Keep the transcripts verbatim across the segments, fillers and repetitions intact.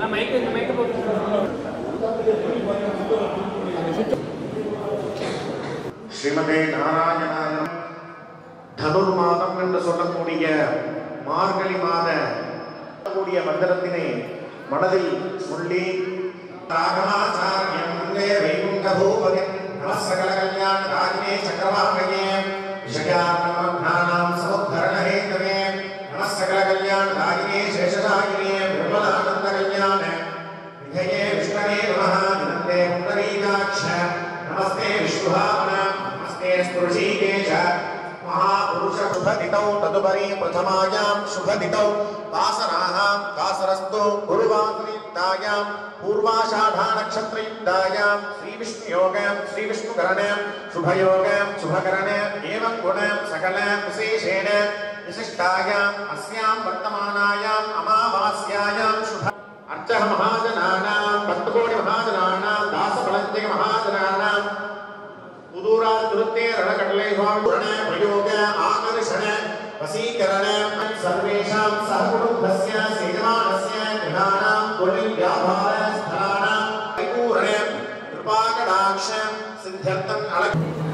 ஸ்ரீமதே நாராயணாய தனுர் மாதம் என்று சொல்லக்கூடிய மார்கழி மாத கூடிய மந்திரத்தினை மனதில் சொல்லி ராகமாச்சாரியம் வந்தே வைகுண்டபூபதி நமஸ்கல கல்யாண ராஜினே சக்கரவாகயே விஷயாத்மநானாம் சமுத்தரணஹேதவே நமஸ்கல கல்யாண ராஜினே சேஷராஜினே விமலானந்த கல்யாண விஜயே விஷ்ணவே நமः நந்தே புண்டரீகாட்ச நமஸ்தே விஷ்ணுபாவன நமஸ்தே ஸ்புருஷீகேஷ महापुरुष शुभ दितौ तदुपरि प्रथमायां शुभ दितौ वासराहां वासरस्तु गुरुवासरयुक्तायां पूर्वाषाढा नक्षत्रयुक्तायां श्री विष्णु योगं श्री विष्णु करणं शुभ योगं शुभ करणं एवं गुणं सकल विशेषेण विशिष्टायां अस्यां वर्तमानायां अमावास्यायां शुभ अर्च महाजनानां भक्तकोटि महाजनानां दासफलञ्जय महाजनानां उदूरा दुरुत्ते रणकटले स्वामिगुण प्रयोग आकर्षण वशीकरण सर्वेषां सहकुटुम्बस्य सेजमानस्य गृहाणां कुल व्यापार स्थलानां परिपूर्ण कृपाकटाक्ष सिद्ध्यर्थं अलग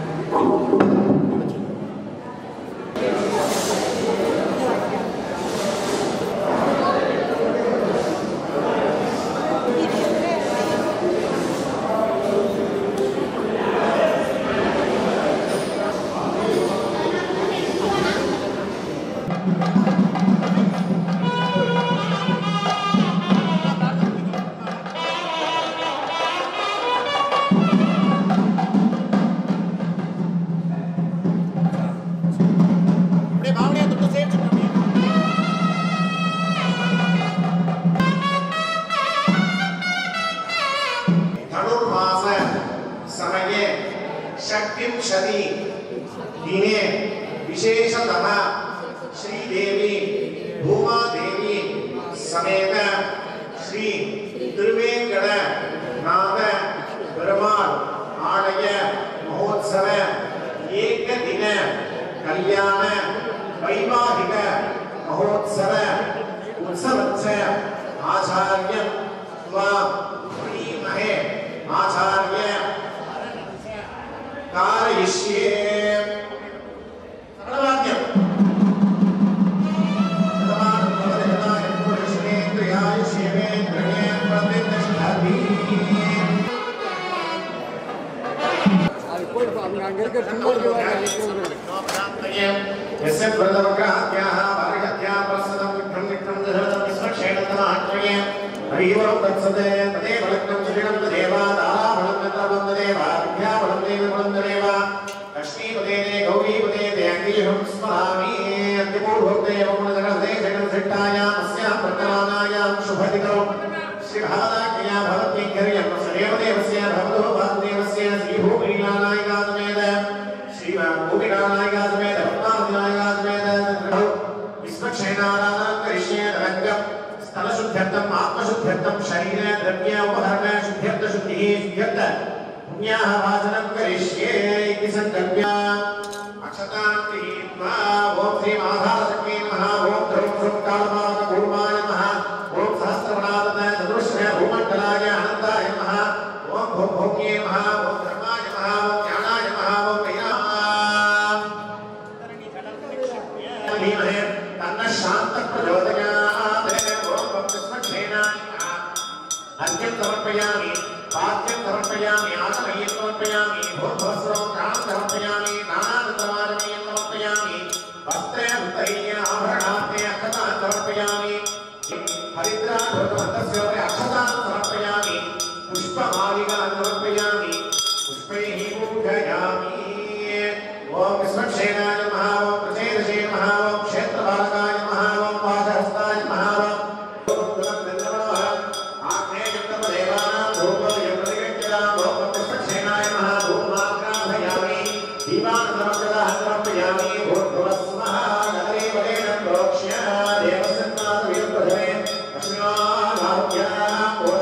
शक्तिंशति दिने विशेषतः श्रीदेवी भूमादेवी समेत श्री तिरुवेंकटनाथ पेरुमाल आलय महोत्सव एक दिन कल्याण वैवाहिक महोत्सव उत्सवस्य आचार्य महे आचार्य कारयिष्ये सर्ववाद्यं यस्य प्रदवग्रहात्याः वार्यत्याः प्रसदं विक्रम विक्रम दहनं विस्मक्षेणतमात्रये हरिवं तत्सदे तदेव लग्नं श्रीणं तदेवा दाराभणं तत्रवं तदेवा विद्याभणं देवभणं तदेवा लक्ष्मीपदेने गौरीपदेने अङ्गीहं स्मरामि अद्यपूर्वोक्तेव गुणजगते जगन्सिट्टायां अस्यां प्रकलानायां शुभदिनौ श्रीभावदाज्ञया भवत्यैकर्यं सदेवदेवस्य भवतो वासुदेवस्य श्रीभूमिनारायणासमेत श्रीभूमिनारायणासमेत पद्मानारायणासमेत विस्मक्षेणाराधनं करिष्ये रङ्गं स्थलशुद्ध्यर्थम् आत्मशुद्ध्यर्थं शरीर द्रव्य उपहरण शुद्ध्यर्थ शुद्धिः शुद्ध्यर्थ पुण्याः वाचनं करिष्ये इति संकल्प्य अक्षतां गृहीत्वा ॐ श्री माधासख्ये नमः ॐ द्रौं द्रौं कालपावक कूर्माय नमः ॐ सहस्रवणादत चतुष्र भूमण्डलाय अनन्ताय नमः ॐ भों भोग्ये नमः ॐ धर्माय नमः ॐ ज्ञानाय नमः ॐ धीमहि तन्नः शान्तः प्रचोदयात् अर्घ्यं समर्पयामि पाद्यं समर्पयामि आसमयं समर्पयामि भूर्भुवस्सुरं प्राणं समर्पयामि नानानन्दवारमयं समर्पयामि वस्त्रे उत्तरीय आभरणार्थे अक्षतान् समर्पयामि हरिद्राधृतवन्तस्योपरि अक्षतान् समर्पयामि पुष्पमालिकान् समर्पयामि पुष्पैः पूजयामि ॐ विस्मक्षेणाय नमः ॐ प्रचेदसे नमः ॐ क्षेत्रपालकाय नमः ॐ पाशहस्ताय नमः देवस्य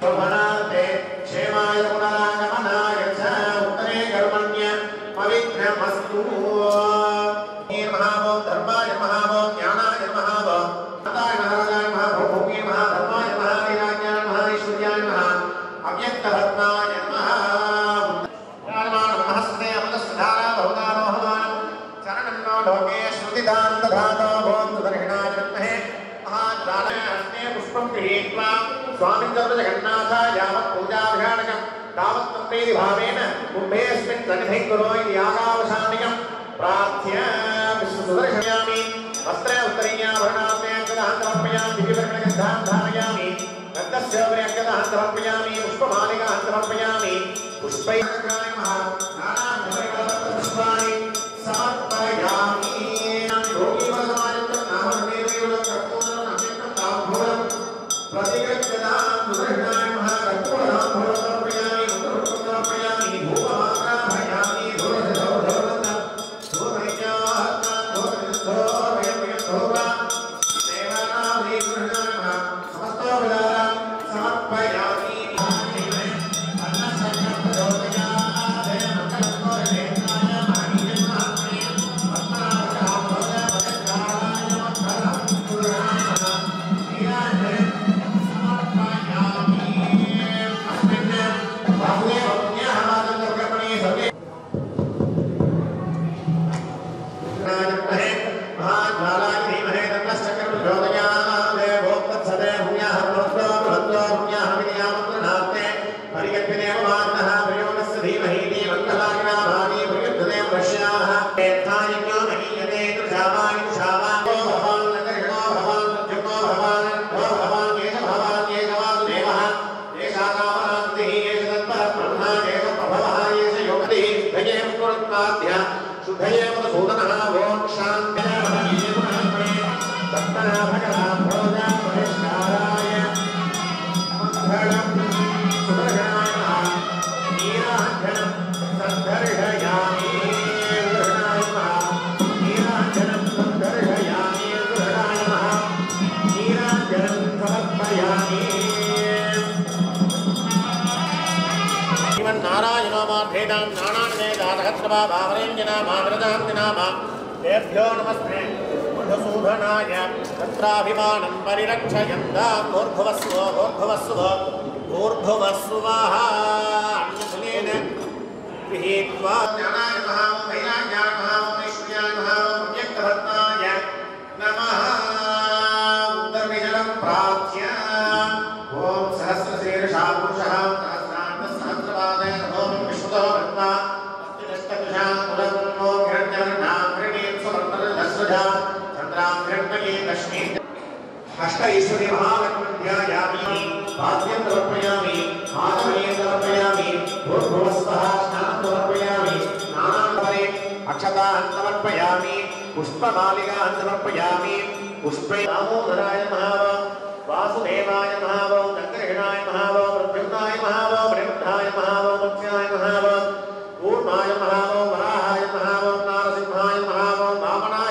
शोभनार्थे क्षेमाय गुणागमनाय च उत्तरे कर्मण्य पवित्रमस्तु। महाभो धर्माय महाभो ज्ञानाय महाभो नाथाय महाराजाय महाभो भोगे महाधर्माय महावीराज्ञाय महाईश्वर्याय महा अव्यक्तरत्नाय नमः। ज्ञानवान् महस्ते अमृतस्धारा बहुदारोहमान् चरणं नो लोके श्रुतिदां दधातो भवन्तु दर्शिनाय विद्महे महाज्वालाय हस्ते पुष्पं गृहीत्वा स्वामिन् सर्वजगन्नाथाय यावत् पूजाभिषाणकं तावत् तन्त्रेति भावेन कुम्भेऽस्मिन् सन्निधिं कुरु इति यागावसानिकं प्रार्थ्य विष्णुसुदर्शयामि। वस्त्रे उत्तरीयाभरणार्थे अङ्गदाः समर्पयामि। दिव्यवर्णगन्धां धारयामि। गन्धस्योपरि अङ्गदाः समर्पयामि। पुष्पमालिकाः समर्पयामि। पुष्पैर्घ्राय नमः नानाविधपुष्पाणि समर्पयामि। योगीवरसमायुक्तं नामदेवयुक्तं कर्पूरं अव्यक्तं ताम्बूलं प्रतिगच्छतां सुदर्शनाय नमः। कर्पूरं समर्पयामि। उत्तरपुष्पं समर्पयामि। धूपमाग्रापयामि। धूरधौधौधौधं धूरयज्ञात्मां धूरयज्ञो धूरा देवानां देवयुक्तं नमः। समस्तोपचारं समर्पयामि। तेभ्यो नमस्ते मधुसूदनाय तत्राभिमानं परिरक्षयन्तां भूर्भुवस्सुः भूर्भुवस्सुः भूर्भुवस्सुवः अन्यफलेन गृहीत्वा ज्ञानाय नमः वैराग्याय नमः ऐश्वर्याय नमः अव्यक्तरत्नाय नमः। उत्तरविजलं प्रार्थ्य ॐ सहस्रशीर्षा पुरुषः सहस्रान्तसहस्रपादय नमो विश्वतो भक्त्वा अष्ट ईश्वरी महालक्ष्म्यायामि पाद्यं समर्पयामि। आचमनीयं समर्पयामि। भूर्भुवस्वः स्नानं समर्पयामि। स्नानानन्तरे अक्षताः समर्पयामि। पुष्पमालिकाः समर्पयामि। पुष्पे दामोदराय नमः वासुदेवाय नमः दक्षिणाय नमः प्रद्युम्नाय नमः प्रयुक्ताय नमः मत्स्याय नमः कूर्माय नमः वराहाय नमः नारसिंहाय नमः वामनाय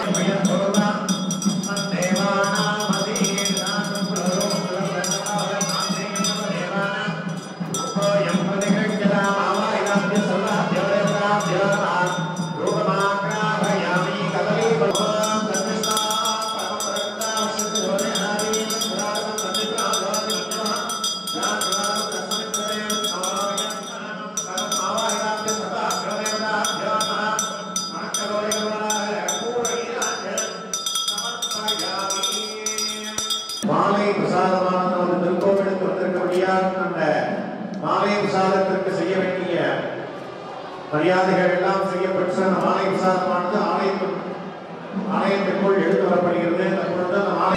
மாலை பிரசாதமான ஒரு திருக்கோவிலுக்கு வந்திருக்கபடியால் அந்த மாலை பிரசாதத்திற்கு செய்ய வேண்டிய மரியாதைகள் எல்லாம் செய்யப்பட்டு அந்த மாலை பிரசாதமானது ஆலயத்தின் ஆலயத்திற்குள் எடுத்து வரப்படுகிறது. அப்பொழுது அந்த மாலை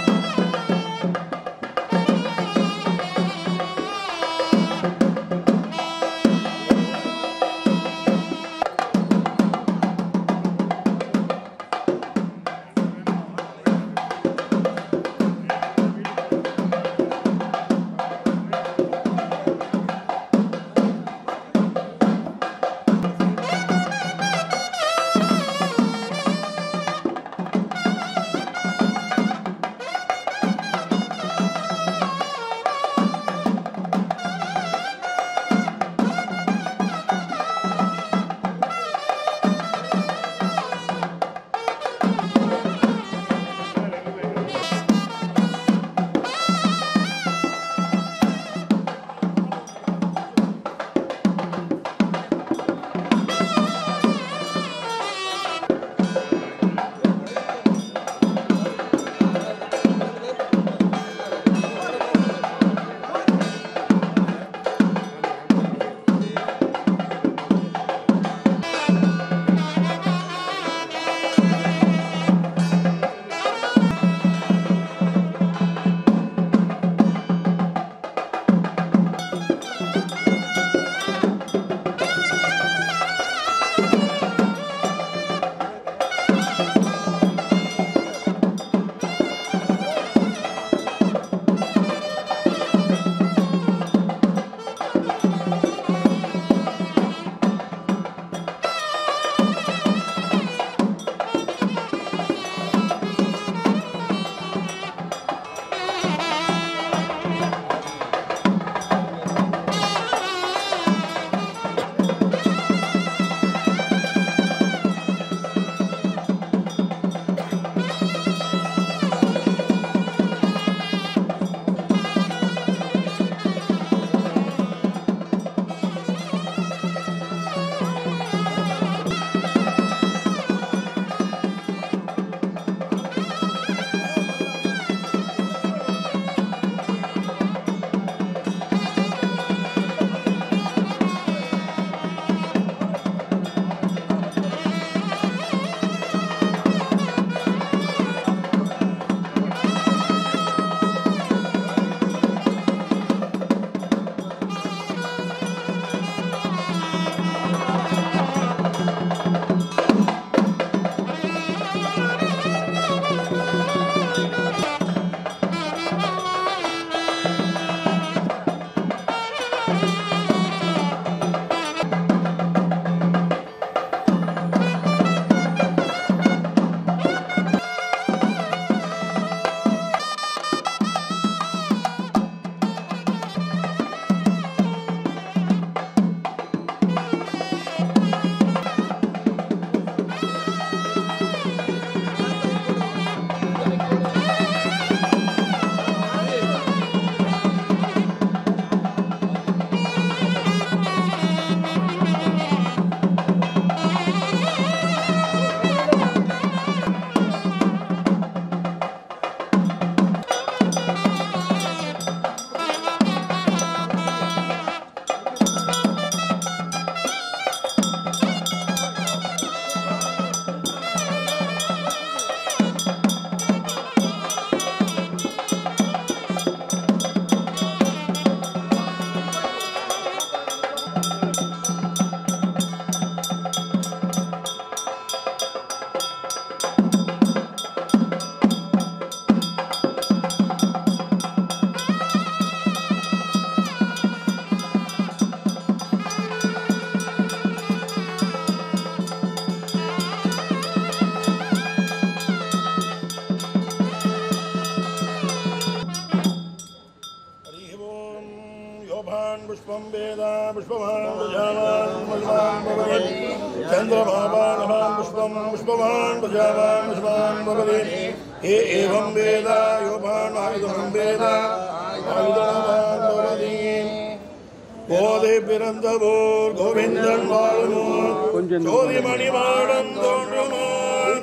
पुष्पं वेदा पुष्पवान् प्रजावान् पुष्पान् भवति चन्द्रमावान् पुष्पं पुष्पवान् प्रजावान् पुष्पान् भवति ये एवं वेद योपान् आयुधं वेद आयुधवान् भवति கோதை பிறந்தவோர் கோவிந்தன் வாழுமோர் ஜோதி மணிமாடம் தோன்றுமோர்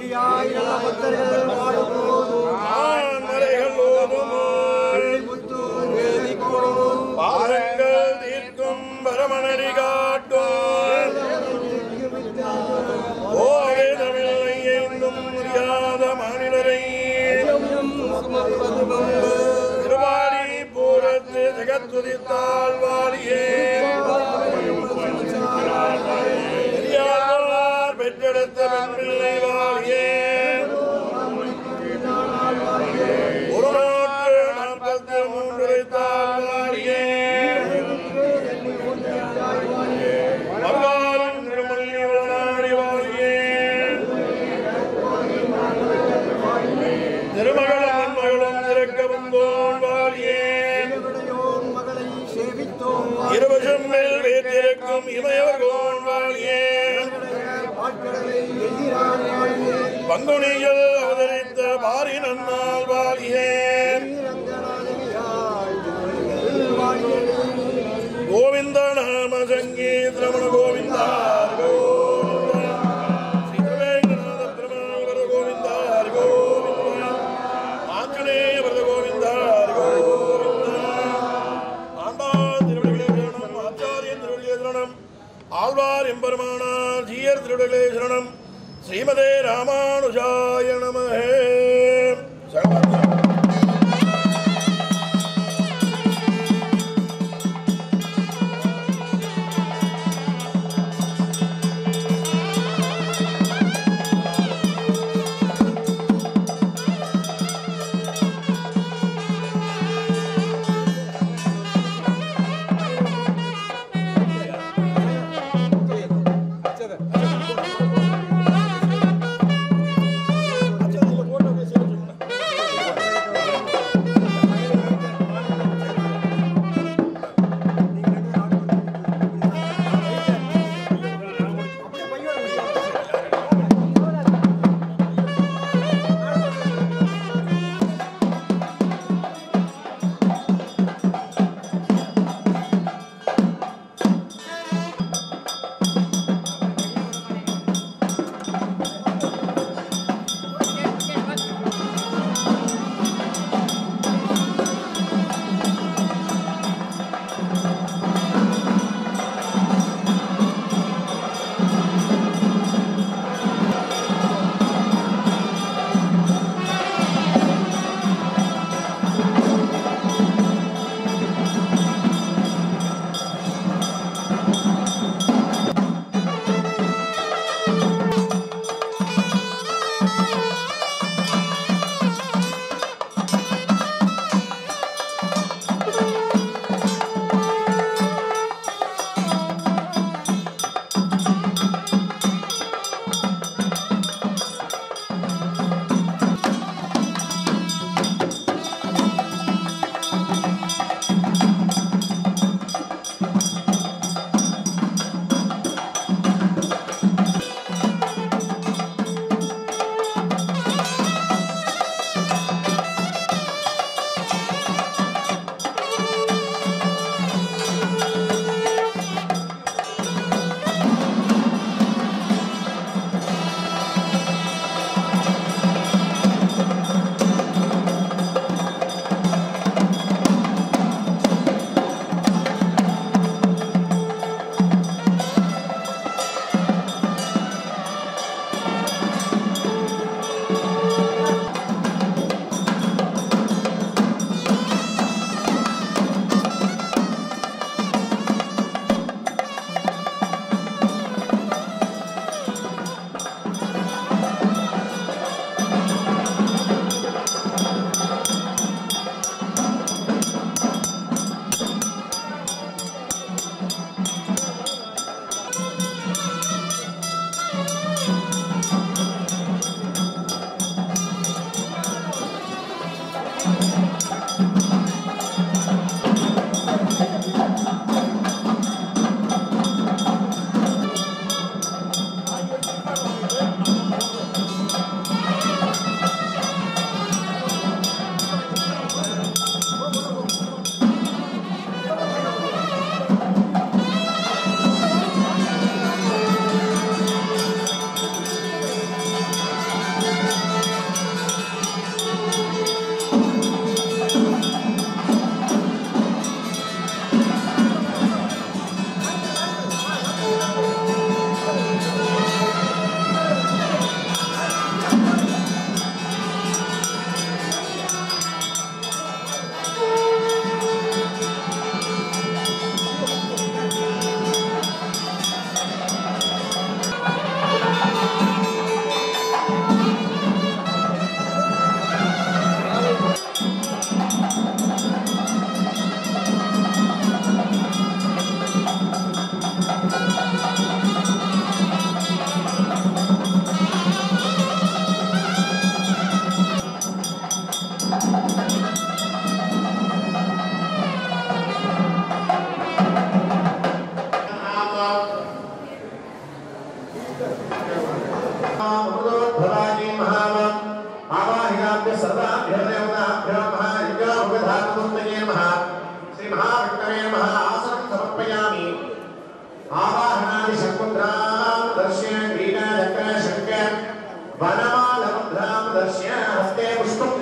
மறைகள் ஓதுமோர் பாதங்கள் தீர்க்கும் பரமனடி காட்டோர் ஓகே தமிழை எங்கும் முடியாத மாநிலரை திருவாடி பூரத்து ஜெகத்துதித்தால் வாழியே பெரியார் பெற்றெடுத்த பெண்பிள்ளை வாழியே ஒரு நூற்று நாற்பத்தி மூன்று தால் வாழியே மறுகாலம் திருமல்லி வளநாடி வாழியே திருமகளும் மகளும் திறக்க வந்தோன் வாழியே இருவசம் மேல் வேற்றிருக்கும் இமயவர்கோன் வாழியே பங்குனியில் அவதரித்த பாரி நன்னால் வாழியே கோவிந்த நாம சங்கீதரமண கோவிந்தா ஆழ்வார் எம்பெருமானார் ஜீயர் திருடலே சரணம் ஸ்ரீமதே ராமானுஜாய நமஹே.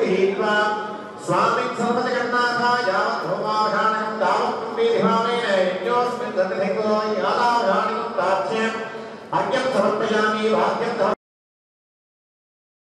गृहीत्वा स्वामिन् सर्वजगन्नाथा यावत् होमाघाणकं तावत् कुम्भीधिभावेन यज्ञोऽस्मिन् दधिको यादाघाणकं ताच्यम् अर्घ्यं समर्पयामि भाग्यं